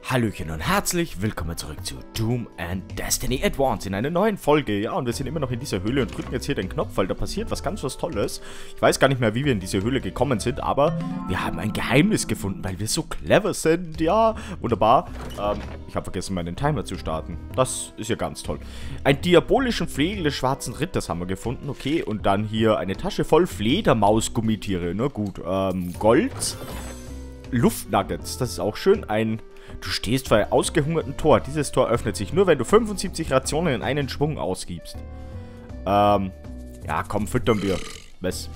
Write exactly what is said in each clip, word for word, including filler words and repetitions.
Hallöchen und herzlich willkommen zurück zu Doom and Destiny Advance in einer neuen Folge. Ja, und wir sind immer noch in dieser Höhle und drücken jetzt hier den Knopf, weil da passiert was ganz was Tolles. Ich weiß gar nicht mehr, wie wir in diese Höhle gekommen sind, aber wir haben ein Geheimnis gefunden, weil wir so clever sind. Ja, wunderbar. Ähm, ich habe vergessen, meinen Timer zu starten. Das ist ja ganz toll. Einen diabolischen Flegel des schwarzen Ritters haben wir gefunden. Okay, und dann hier eine Tasche voll Fledermaus-Gummitiere. Na gut, ähm, Gold. Luftnuggets, das ist auch schön. Ein... Du stehst vor einem ausgehungerten Tor. Dieses Tor öffnet sich nur, wenn du fünfundsiebzig Rationen in einen Schwung ausgibst. Ähm, ja, komm, füttern wir. Was?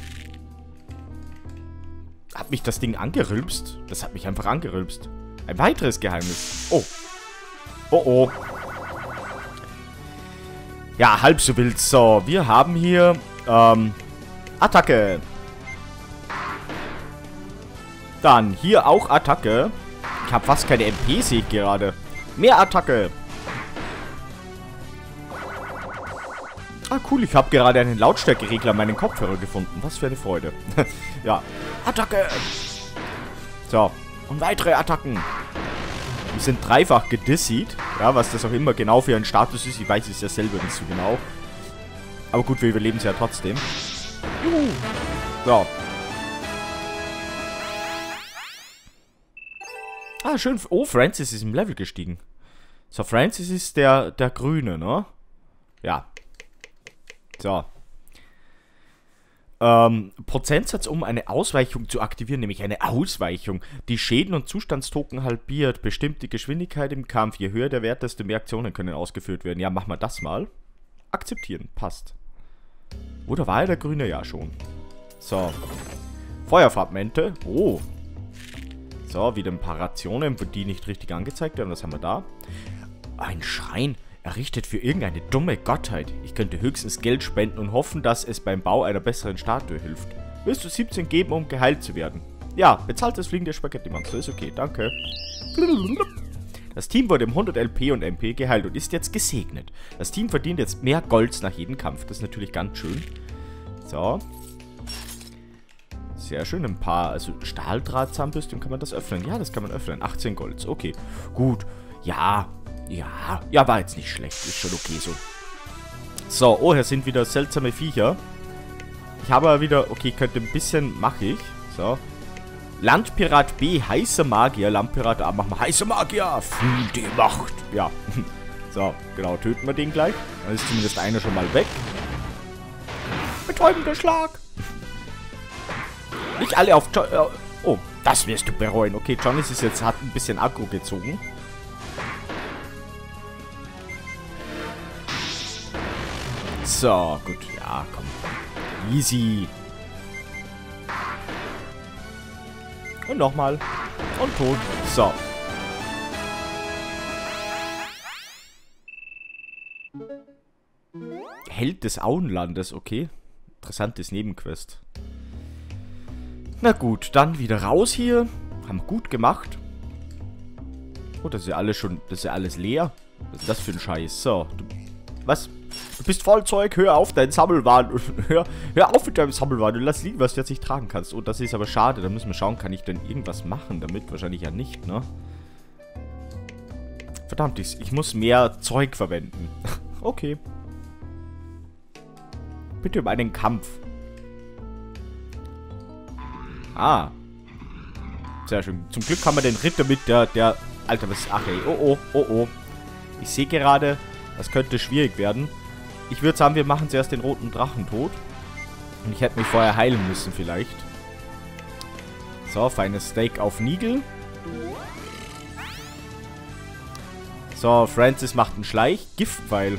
Hat mich das Ding angerülpst? Das hat mich einfach angerülpst. Ein weiteres Geheimnis. Oh. Oh, oh. Ja, halb so wild. So, wir haben hier, ähm, Attacke. Dann hier auch Attacke. Ich habe fast keine M P, sehe ich gerade. Mehr Attacke. Ah, cool. Ich habe gerade einen Lautstärkeregler an meinen Kopfhörer gefunden. Was für eine Freude. Ja. Attacke. So. Und weitere Attacken. Wir sind dreifach gedissied. Ja, was das auch immer genau für ein Status ist. Ich weiß es ja selber nicht so genau. Aber gut, wir überleben es ja trotzdem. Juhu. So. Ah, schön. Oh, Francis ist im Level gestiegen. So, Francis ist der, der Grüne, ne? Ja. So. Ähm, Prozentsatz, um eine Ausweichung zu aktivieren, nämlich eine Ausweichung, die Schäden und Zustandstoken halbiert, bestimmt die Geschwindigkeit im Kampf. Je höher der Wert, desto mehr Aktionen können ausgeführt werden. Ja, machen wir das mal. Akzeptieren, passt. Oder war er der Grüne? Ja, schon. So. Feuerfragmente. Oh. So, wieder ein paar Rationen, die nicht richtig angezeigt werden. Was haben wir da? Ein Schrein, errichtet für irgendeine dumme Gottheit. Ich könnte höchstens Geld spenden und hoffen, dass es beim Bau einer besseren Statue hilft. Willst du siebzehn geben, um geheilt zu werden? Ja, bezahlt das fliegende Spaghetti-Monster. Ist okay, danke. Das Team wurde um hundert L P und M P geheilt und ist jetzt gesegnet. Das Team verdient jetzt mehr Golds nach jedem Kampf. Das ist natürlich ganz schön. So. Sehr schön, ein paar, also Stahldrahtzahnbürsten, kann man das öffnen? Ja, das kann man öffnen. achtzehn Golds, okay. Gut, ja, ja, ja, war jetzt nicht schlecht, ist schon okay so. So, oh, hier sind wieder seltsame Viecher. Ich habe aber wieder, okay, könnte ein bisschen, mache ich. So. Landpirat B, heißer Magier, Landpirat A, machen wir heißer Magier, fühl die Macht. Ja, so, genau, töten wir den gleich. Dann ist zumindest einer schon mal weg. Betäubender Schlag. Nicht alle auf John... Oh, das wirst du bereuen. Okay, Johnny ist jetzt, hat ein bisschen Aggro gezogen. So, gut. Ja, komm. Easy. Und nochmal. Und tot. So. Held des Auenlandes, okay. Interessantes Nebenquest. Na gut, dann wieder raus hier. Haben wir gut gemacht. Oh, das ist ja alles schon, das ist ja alles leer. Was ist das für ein Scheiß? So, du, was? Du bist voll Zeug, hör auf deinen Sammelwahn. Hör, hör auf mit deinem Sammelwahn und lass liegen, was du jetzt nicht tragen kannst. Oh, das ist aber schade. Da müssen wir schauen, kann ich denn irgendwas machen damit? Wahrscheinlich ja nicht, ne? Verdammt, ich, ich muss mehr Zeug verwenden. Okay. Bitte um einen Kampf. Ah. Sehr schön. Zum Glück haben wir den Ritter mit, der, der... Alter, was... Ach ey, oh oh, oh oh. Ich sehe gerade, das könnte schwierig werden. Ich würde sagen, wir machen zuerst den roten Drachen tot. Und ich hätte mich vorher heilen müssen vielleicht. So, feines Steak auf Nigel. So, Francis macht einen Schleich. Giftpfeil.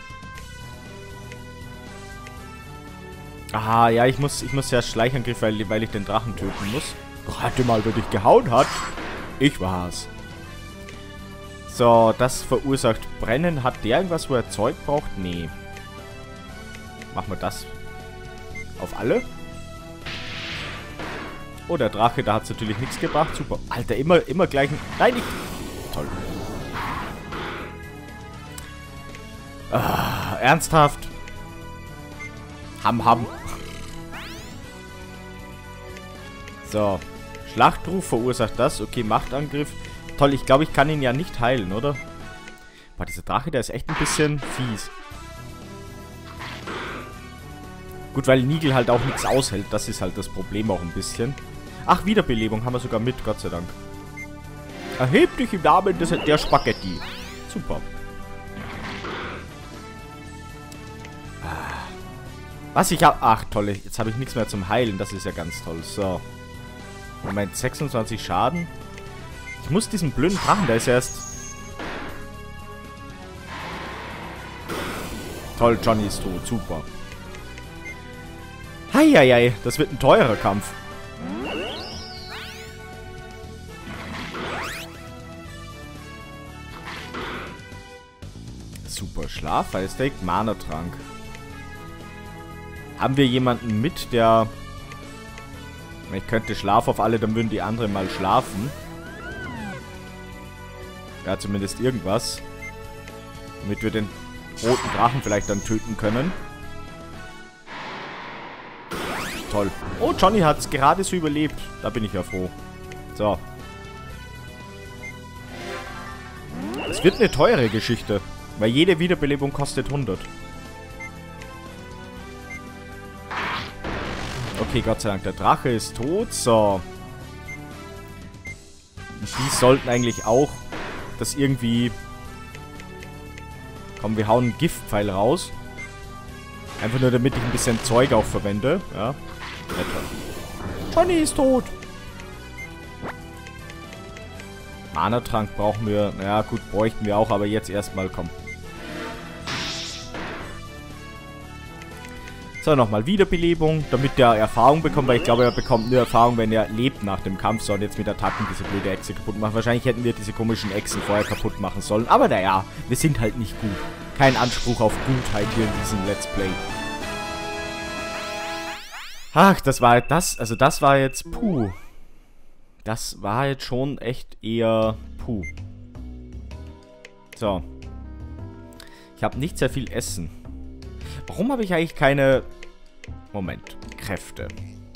Ah, ja, ich muss, ich muss ja Schleichangriff, weil, weil ich den Drachen töten muss. Rate mal, wer dich gehauen hat. Ich war's. So, das verursacht Brennen. Hat der irgendwas, wo er Zeug braucht? Nee. Machen wir das auf alle. Oh, der Drache, da hat es natürlich nichts gebracht. Super. Alter, immer, immer gleich ein... Nein, ich... Toll. Ah, ernsthaft? Ham, ham. So. Schlachtruf verursacht das. Okay, Machtangriff. Toll, ich glaube, ich kann ihn ja nicht heilen, oder? Boah, dieser Drache, der ist echt ein bisschen fies. Gut, weil Nigel halt auch nichts aushält. Das ist halt das Problem auch ein bisschen. Ach, Wiederbelebung haben wir sogar mit, Gott sei Dank. Erheb dich im Namen des, der Spaghetti. Super. Was ich hab... Ach, toll. Jetzt habe ich nichts mehr zum Heilen. Das ist ja ganz toll. So. Moment, sechsundzwanzig Schaden. Ich muss diesen blöden Drachen, der ist erst... Toll, Johnny ist tot. Super. Heieiei, das wird ein teurer Kampf. Super, Schlaf, Eissteak, Mana-Trank. Haben wir jemanden mit, der... Ich könnte Schlaf auf alle, dann würden die anderen mal schlafen. Ja, zumindest irgendwas. Damit wir den roten Drachen vielleicht dann töten können. Toll. Oh, Johnny hat es gerade so überlebt. Da bin ich ja froh. So. Es wird eine teure Geschichte. Weil jede Wiederbelebung kostet hundert. Okay, Gott sei Dank, der Drache ist tot. So. Und die sollten eigentlich auch das irgendwie... Komm, wir hauen einen Giftpfeil raus. Einfach nur, damit ich ein bisschen Zeug auch verwende. Ja. Johnny ist tot. Mana-Trank brauchen wir. Naja, gut, bräuchten wir auch, aber jetzt erstmal, komm. So, nochmal Wiederbelebung, damit der Erfahrung bekommt, weil ich glaube, er bekommt nur Erfahrung, wenn er lebt nach dem Kampf. So, und jetzt mit Attacken diese blöde Echse kaputt machen. Wahrscheinlich hätten wir diese komischen Echsen vorher kaputt machen sollen. Aber naja, wir sind halt nicht gut. Kein Anspruch auf Gutheit hier in diesem Let's Play. Ach, das war das, also das war jetzt, puh. Das war jetzt schon echt eher, puh. So. Ich habe nicht sehr viel Essen. Warum habe ich eigentlich keine... Moment. Kräfte.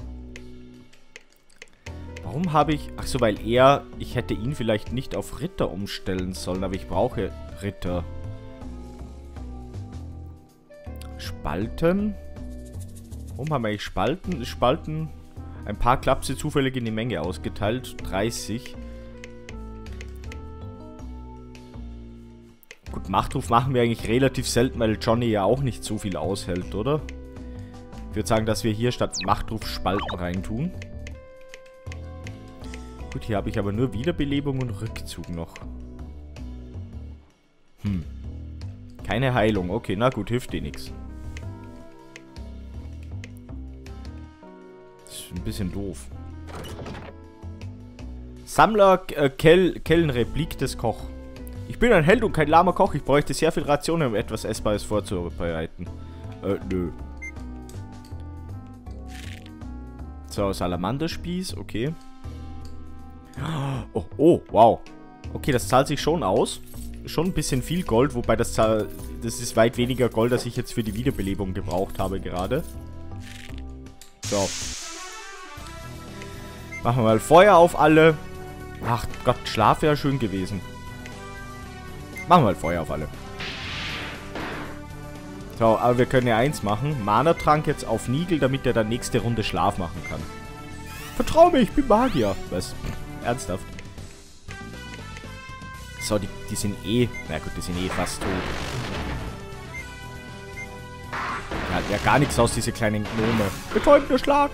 Warum habe ich... Ach so, weil er... Ich hätte ihn vielleicht nicht auf Ritter umstellen sollen, aber ich brauche Ritter. Spalten. Warum haben wir eigentlich Spalten? Spalten... Ein paar Klapse zufällig in die Menge ausgeteilt. dreißig. Gut, Machtruf machen wir eigentlich relativ selten, weil Johnny ja auch nicht so viel aushält, oder? Ich würde sagen, dass wir hier statt Machtruf Spalten reintun. Gut, hier habe ich aber nur Wiederbelebung und Rückzug noch. Hm. Keine Heilung. Okay, na gut, hilft dir nichts. Ein bisschen doof. Sammler äh, Kel Kellenreplik des Koch. Ich bin ein Held und kein lahmer Koch. Ich bräuchte sehr viel Rationen, um etwas Essbares vorzubereiten. Äh, nö. So, Salamanderspieß, okay. Oh, oh, wow. Okay, das zahlt sich schon aus. Schon ein bisschen viel Gold, wobei das zahlt, das ist weit weniger Gold, als ich jetzt für die Wiederbelebung gebraucht habe gerade. So. Machen wir mal Feuer auf alle. Ach Gott, Schlaf wäre schön gewesen. Machen wir mal Feuer auf alle. So, aber wir können ja eins machen. Mana-Trank jetzt auf Nigel, damit er dann nächste Runde Schlaf machen kann. Vertrau mir, ich bin Magier. Was? Ernsthaft? So, die, die sind eh... Na gut, die sind eh fast tot. Ja, ja gar nichts aus, diese kleinen Gnome. Betäubender Schlag.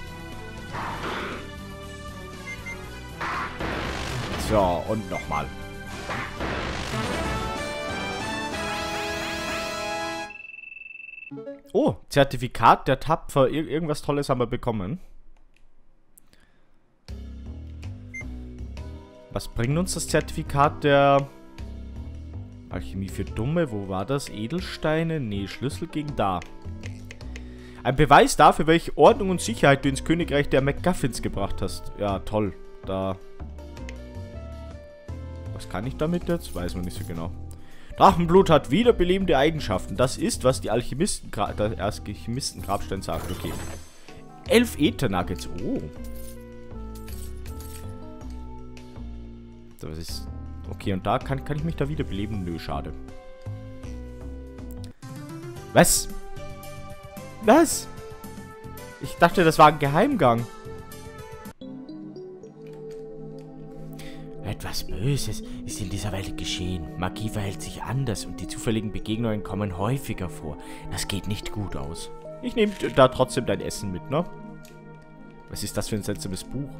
So, und nochmal. Oh, Zertifikat der Tapfer. Ir irgendwas Tolles haben wir bekommen. Was bringt uns das Zertifikat der Alchemie für Dumme? Wo war das? Edelsteine? Nee, Schlüssel gegen da. Ein Beweis dafür, welche Ordnung und Sicherheit du ins Königreich der MacGuffins gebracht hast. Ja, toll. Da... Was kann ich damit jetzt? Weiß man nicht so genau. Drachenblut hat wiederbelebende Eigenschaften. Das ist, was die Alchemisten, der Alchemisten-Grabstein sagt. Okay. Elf Ether-Nuggets. Oh. Das ist... Okay, und da kann, kann ich mich da wiederbeleben? Nö, schade. Was? Was? Ich dachte, das war ein Geheimgang. Etwas Böses ist in dieser Welt geschehen. Magie verhält sich anders und die zufälligen Begegnungen kommen häufiger vor. Das geht nicht gut aus. Ich nehme da trotzdem dein Essen mit, ne? Was ist das für ein seltsames Buch?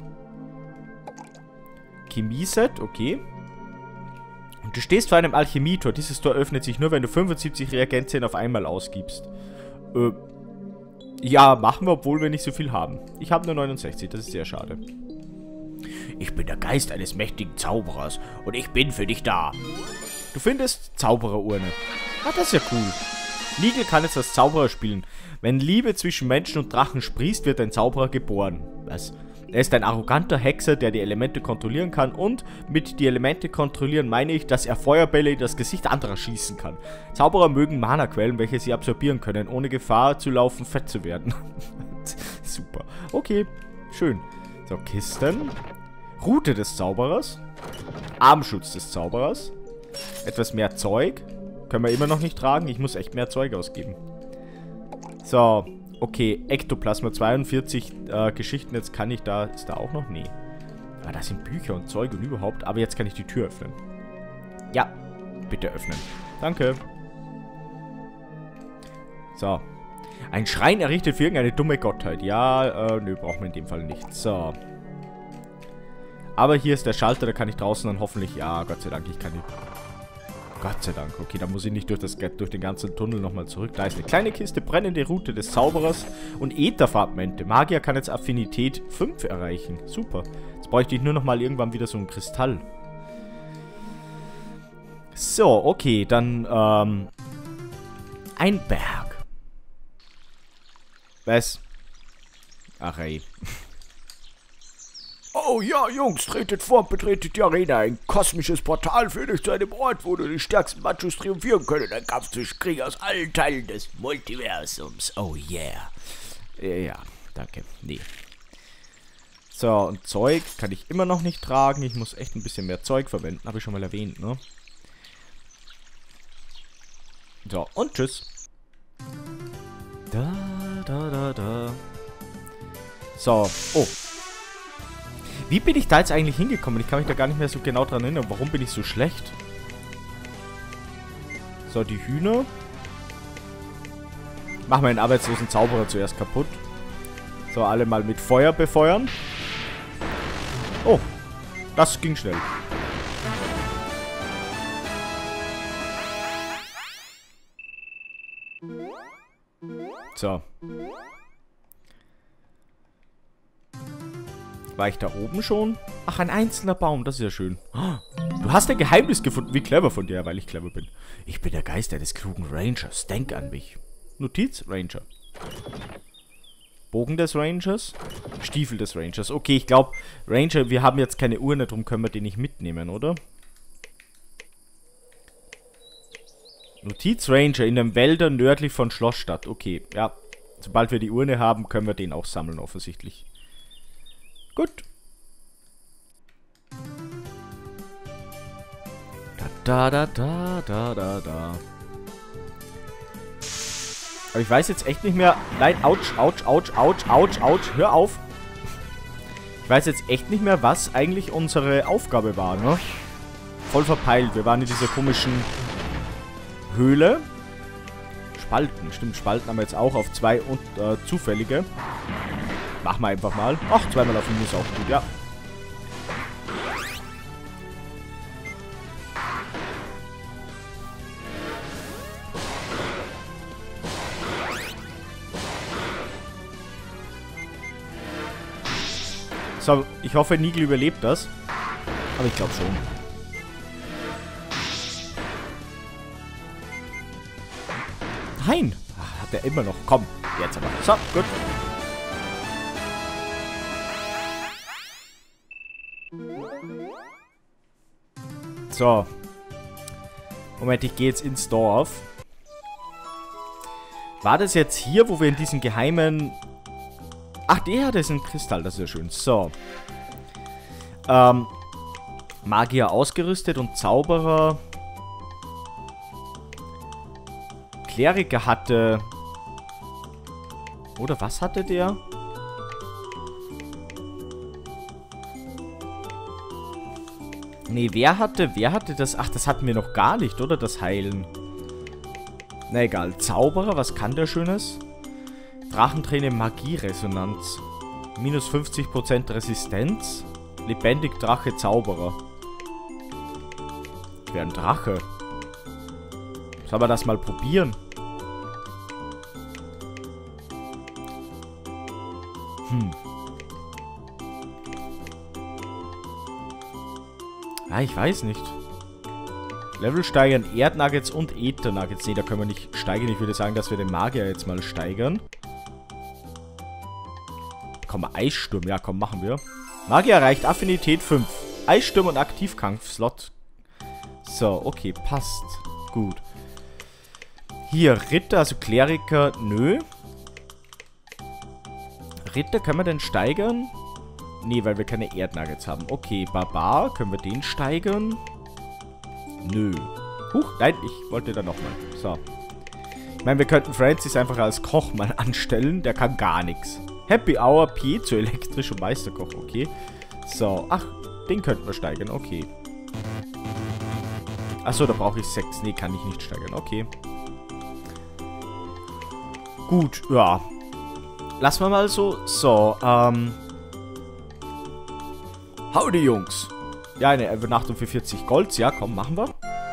Chemieset, okay. Und du stehst vor einem Alchemietor. Dieses Tor öffnet sich nur, wenn du fünfundsiebzig Reagenzien auf einmal ausgibst. Äh, ja, machen wir, obwohl wir nicht so viel haben. Ich habe nur neunundsechzig, das ist sehr schade. Ich bin der Geist eines mächtigen Zauberers und ich bin für dich da. Du findest Zaubererurne. Ah, das ist ja cool. Nigel kann jetzt als Zauberer spielen. Wenn Liebe zwischen Menschen und Drachen sprießt, wird ein Zauberer geboren. Was? Er ist ein arroganter Hexer, der die Elemente kontrollieren kann und mit die Elemente kontrollieren meine ich, dass er Feuerbälle in das Gesicht anderer schießen kann. Zauberer mögen Mana-Quellen, welche sie absorbieren können, ohne Gefahr zu laufen, fett zu werden. Super. Okay, schön. So, Kisten. Rute des Zauberers. Armschutz des Zauberers. Etwas mehr Zeug. Können wir immer noch nicht tragen. Ich muss echt mehr Zeug ausgeben. So, okay. Ektoplasma zweiundvierzig äh, Geschichten. Jetzt kann ich da... Ist da auch noch? Nee. Ah, da sind Bücher und Zeug und überhaupt. Aber jetzt kann ich die Tür öffnen. Ja. Bitte öffnen. Danke. So. Ein Schrein errichtet für irgendeine dumme Gottheit. Ja, äh, nö, brauchen wir in dem Fall nicht. So. Aber hier ist der Schalter, da kann ich draußen dann hoffentlich... Ja, Gott sei Dank, ich kann die... Gott sei Dank, okay, da muss ich nicht durch, das, durch den ganzen Tunnel nochmal zurück. Da ist eine kleine Kiste, brennende Rute des Zauberers und Ätherfragmente. Magier kann jetzt Affinität fünf erreichen. Super. Jetzt bräuchte ich nur nochmal irgendwann wieder so einen Kristall. So, okay, dann, ähm... ein Berg. Was? Ach ey. Oh ja, Jungs, tretet vor und betretet die Arena. Ein kosmisches Portal führt euch zu einem Ort, wo nur die stärksten Machos triumphieren können. Ein Kampf zwischen Krieg aus allen Teilen des Multiversums. Oh yeah. Ja, danke. Nee. So, und Zeug kann ich immer noch nicht tragen. Ich muss echt ein bisschen mehr Zeug verwenden. Habe ich schon mal erwähnt, ne? So, und tschüss. Da, da, da, da. So, oh. Wie bin ich da jetzt eigentlich hingekommen? Ich kann mich da gar nicht mehr so genau dran erinnern. Warum bin ich so schlecht? So, die Hühner. Machen wir den arbeitslosen Zauberer zuerst kaputt. So, alle mal mit Feuer befeuern. Oh, das ging schnell. So. War ich da oben schon? Ach, ein einzelner Baum, das ist ja schön. Du hast ein Geheimnis gefunden. Wie clever von dir, weil ich clever bin. Ich bin der Geist eines klugen Rangers. Denk an mich. Notiz, Ranger. Bogen des Rangers. Stiefel des Rangers. Okay, ich glaube, Ranger, wir haben jetzt keine Urne, darum können wir den nicht mitnehmen, oder? Notiz Ranger in den Wäldern nördlich von Schlossstadt. Okay, ja. Sobald wir die Urne haben, können wir den auch sammeln, offensichtlich. Gut. Da, da, da, da, da, da. Aber ich weiß jetzt echt nicht mehr... Nein, ouch, ouch, ouch, ouch, ouch, ouch. Hör auf. Ich weiß jetzt echt nicht mehr, was eigentlich unsere Aufgabe war, ne? Voll verpeilt. Wir waren in dieser komischen Höhle. Spalten. Stimmt, Spalten haben wir jetzt auch auf zwei und äh, zufällige. Machen wir einfach mal. Ach, zweimal auf ihn ist auch gut, ja. So, ich hoffe, Nigel überlebt das. Aber ich glaube schon. Nein! Ach, hat er immer noch. Komm, jetzt aber. So, gut. So. Moment, ich gehe jetzt ins Dorf. War das jetzt hier, wo wir in diesem geheimen... Ach, der hat jetzt einen Kristall, das ist ja schön. So. Ähm. Magier ausgerüstet und Zauberer. Kleriker hatte... Oder was hatte der? Nee, wer hatte, wer hatte das? Ach, das hatten wir noch gar nicht, oder? Das Heilen. Na egal. Zauberer, was kann der Schönes? Drachenträne Magieresonanz. Minus fünfzig Prozent Resistenz. Lebendig Drache Zauberer. Ich wäre ein Drache. Sollen wir das mal probieren? Hm. Ah, ich weiß nicht. Level steigern, Erdnuggets und Äther-Nuggets. Ne, da können wir nicht steigern. Ich würde sagen, dass wir den Magier jetzt mal steigern. Komm, Eissturm. Ja, komm, machen wir. Magier erreicht Affinität fünf. Eissturm und Aktivkampf-Slot. So, okay, passt. Gut. Hier, Ritter, also Kleriker, nö. Ritter, können wir den steigern? Nee, weil wir keine Erdnuggets haben. Okay, Barbar, können wir den steigern? Nö. Huch, nein, ich wollte da nochmal. So. Ich meine, wir könnten Francis einfach als Koch mal anstellen. Der kann gar nichts. Happy Hour, Piezo, elektrisch und Meisterkoch, okay. So, ach, den könnten wir steigern, okay. Achso, da brauche ich sechs. Nee, kann ich nicht steigern, okay. Gut, ja. Lassen wir mal so. So, ähm. Howdy, Jungs. Ja, eine Übernachtung für vierzig Gold. Ja, komm, machen wir.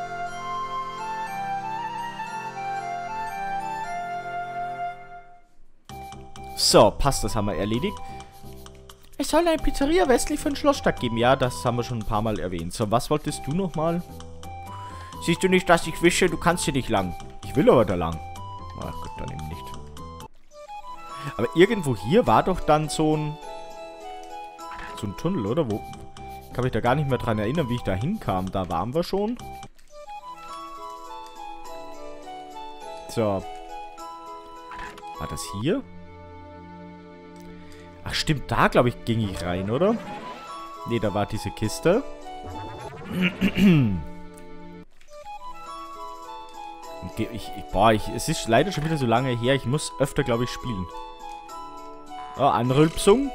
So, passt, das haben wir erledigt. Es soll eine Pizzeria westlich von Schlossstadt geben. Ja, das haben wir schon ein paar Mal erwähnt. So, was wolltest du nochmal? Siehst du nicht, dass ich wische? Du kannst hier nicht lang. Ich will aber da lang. Ach Gott, dann eben nicht. Aber irgendwo hier war doch dann so ein... So ein Tunnel, oder? Wo... Ich kann mich da gar nicht mehr dran erinnern, wie ich da hinkam. Da waren wir schon. So. War das hier? Ach stimmt, da glaube ich ging ich rein, oder? Ne, da war diese Kiste. Ich, ich, boah, ich, es ist leider schon wieder so lange her. Ich muss öfter, glaube ich, spielen. Oh, Anrülpsung.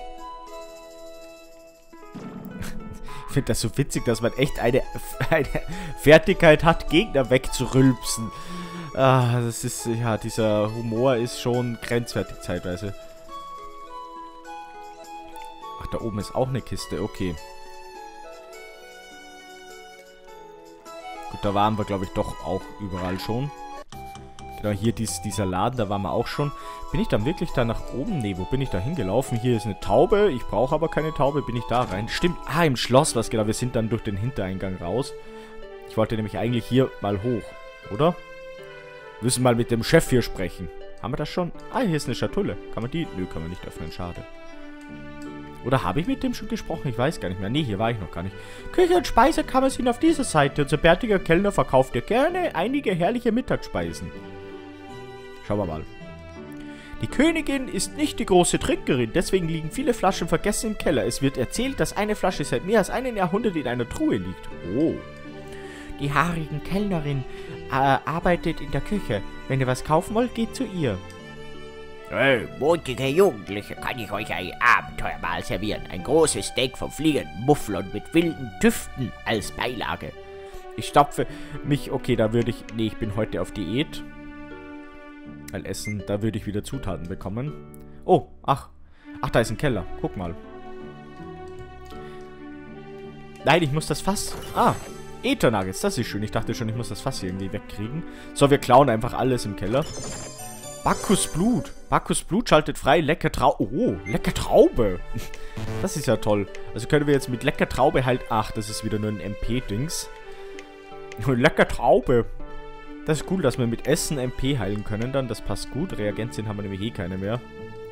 Ich finde das so witzig, dass man echt eine, eine Fertigkeit hat, Gegner wegzurülpsen. Ah, das ist, ja, dieser Humor ist schon grenzwertig zeitweise. Ach, da oben ist auch eine Kiste, okay. Gut, da waren wir, glaube ich, doch auch überall schon. Genau, hier dies, dieser Laden, da waren wir auch schon. Bin ich dann wirklich da nach oben? Ne, wo bin ich da hingelaufen? Hier ist eine Taube. Ich brauche aber keine Taube. Bin ich da rein? Stimmt. Ah, im Schloss, was genau. Wir sind dann durch den Hintereingang raus. Ich wollte nämlich eigentlich hier mal hoch, oder? Wir müssen mal mit dem Chef hier sprechen. Haben wir das schon? Ah, hier ist eine Schatulle. Kann man die? Nö, kann man nicht öffnen. Schade. Oder habe ich mit dem schon gesprochen? Ich weiß gar nicht mehr. Nee, hier war ich noch gar nicht. Küche und Speisekammer sind auf dieser Seite. Unser bärtiger Kellner verkauft dir gerne einige herrliche Mittagsspeisen. Schauen wir mal. Die Königin ist nicht die große Trinkerin, deswegen liegen viele Flaschen vergessen im Keller. Es wird erzählt, dass eine Flasche seit mehr als einem Jahrhundert in einer Truhe liegt. Oh. Die haarigen Kellnerin äh, arbeitet in der Küche. Wenn ihr was kaufen wollt, geht zu ihr. Hey, mutige Jugendliche, kann ich euch ein Abenteuermahl servieren. Ein großes Steak vom fliegenden Mufflon mit wilden Düften als Beilage. Ich stopfe mich... Okay, da würde ich... Nee, ich bin heute auf Diät. Weil Essen, da würde ich wieder Zutaten bekommen. Oh, ach. Ach, da ist ein Keller. Guck mal. Nein, ich muss das Fass... Ah, Äther-Nuggets, das ist schön. Ich dachte schon, ich muss das Fass irgendwie wegkriegen. So, wir klauen einfach alles im Keller. Bacchus Blut. Bacchus Blut schaltet frei. Lecker Traube. Oh, lecker Traube. Das ist ja toll. Also können wir jetzt mit lecker Traube halt... Ach, das ist wieder nur ein M P-Dings. Lecker Traube. Das ist cool, dass wir mit Essen M P heilen können dann. Das passt gut. Reagenzien haben wir nämlich eh keine mehr.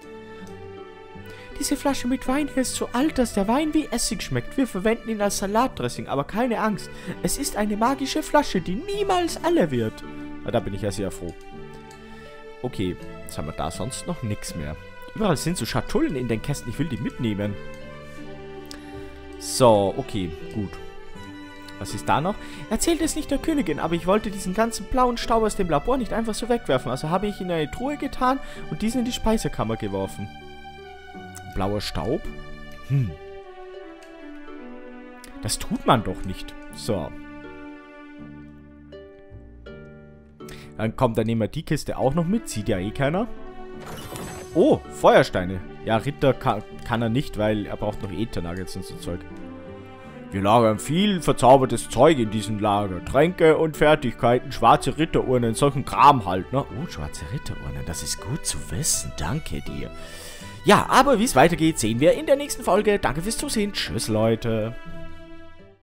Diese Flasche mit Wein hier ist so alt, dass der Wein wie Essig schmeckt. Wir verwenden ihn als Salatdressing, aber keine Angst. Es ist eine magische Flasche, die niemals alle wird. Na, da bin ich ja sehr froh. Okay, jetzt haben wir da sonst noch nichts mehr. Überall sind so Schatullen in den Kästen. Ich will die mitnehmen. So, okay, gut. Was ist da noch? Erzählt es nicht der Königin, aber ich wollte diesen ganzen blauen Staub aus dem Labor nicht einfach so wegwerfen. Also habe ich ihn in eine Truhe getan und diesen in die Speisekammer geworfen. Blauer Staub? Hm. Das tut man doch nicht. So. Dann kommt, dann nehmen wir die Kiste auch noch mit. Sieht ja eh keiner. Oh, Feuersteine. Ja, Ritter kann, kann er nicht, weil er braucht noch Äthernuggets und so Zeug. Wir lagern viel verzaubertes Zeug in diesem Lager. Tränke und Fertigkeiten, schwarze Ritterurnen, solchen Kram halt, ne? Oh, schwarze Ritterurnen, das ist gut zu wissen. Danke dir. Ja, aber wie es weitergeht, sehen wir in der nächsten Folge. Danke fürs Zusehen. Tschüss, Leute.